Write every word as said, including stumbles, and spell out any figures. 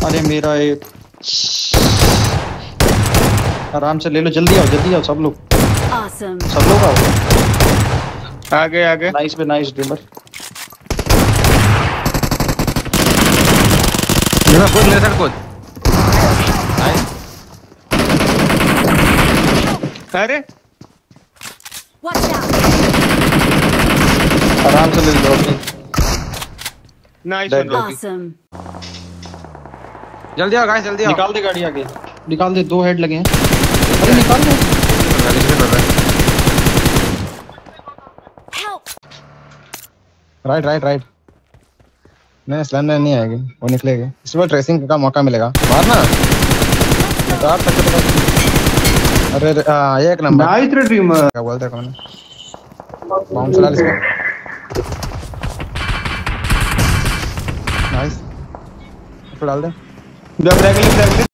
अरे मेरा एक आराम से ले लो, जल्दी आओ जल्दी आओ सब लोग। Awesome. सब लोग आओ। आगे आगे नाइस पे नाइस ड्रीमर। ड्रीमर कूद ले सर कूद। अरे Watch out. आराम से ले लो अपनी। Nice Dead, one dead. Awesome. जल्दी आओ गाइस जल्दी आओ। निकाल दे गाड़ी आगे, निकाल दे, दो हेड लगे हैं। अरे निकाल दे। Help. Right right right. नहीं स्लैम नहीं आएगी, वो निकलेगी। इस बार ट्रेसिंग का मौका मिलेगा। मारना उतार सकते हो। अरे आ, एक नंबर नाइस ड्रीमर। क्या बोलते हैं कौन? बाउंस डाल इसको। नाइस, इसको डाल दे। जब ब्रेक ले ब्रेक ले